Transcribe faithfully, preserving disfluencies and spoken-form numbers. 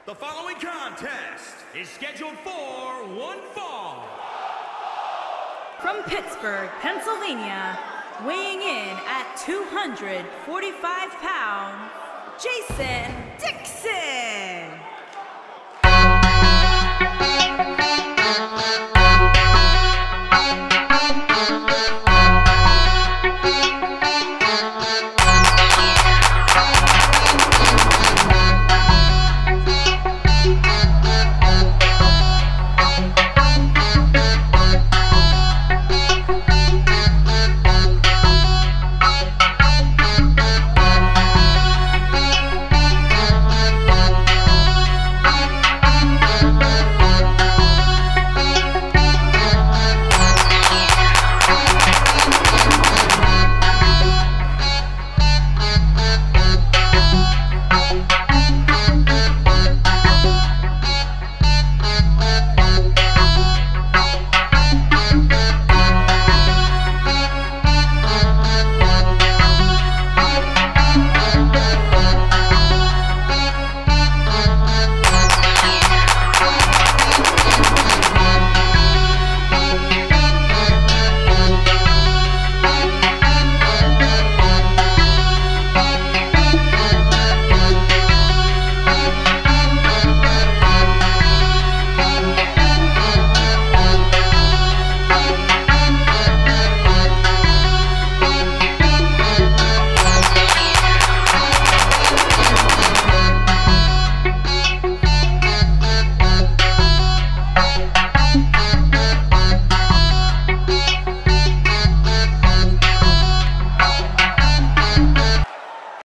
The following contest is scheduled for one fall. From Pittsburgh, Pennsylvania, weighing in at two hundred forty-five pounds, Jason Dixon.